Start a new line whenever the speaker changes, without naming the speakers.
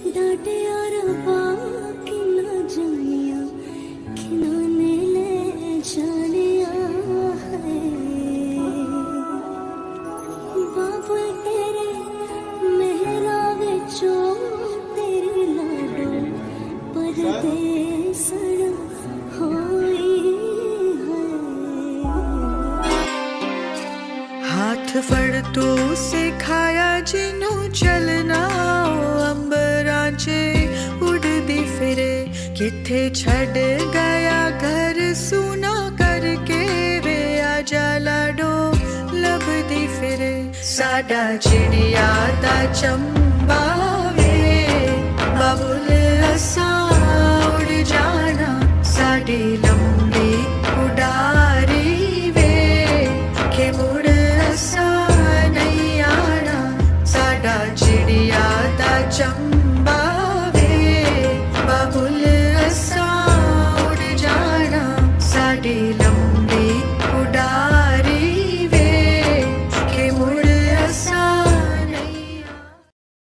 डाटे और बाकी ना जानिया खिलौने ले जानिया है। बाबुल तेरे मेहरा विचो तेरी लाडो परदेसड़ होई है।
हाथ फड़ तू सिखाया जिनू चलना अंबरां च उड़दी फिरे किथे छड़ गया घर सुना करके वे आजा लाडो लभदी फिरे साडा चिड़िया दा चंबा वे बाबुल असां उड़ जाना साडी लंबी उडारी वे के मुड़ असां नहीं आना साडा चिड़िया दा चंबा वे बाबुल असां उड़ जाना साडी लंबी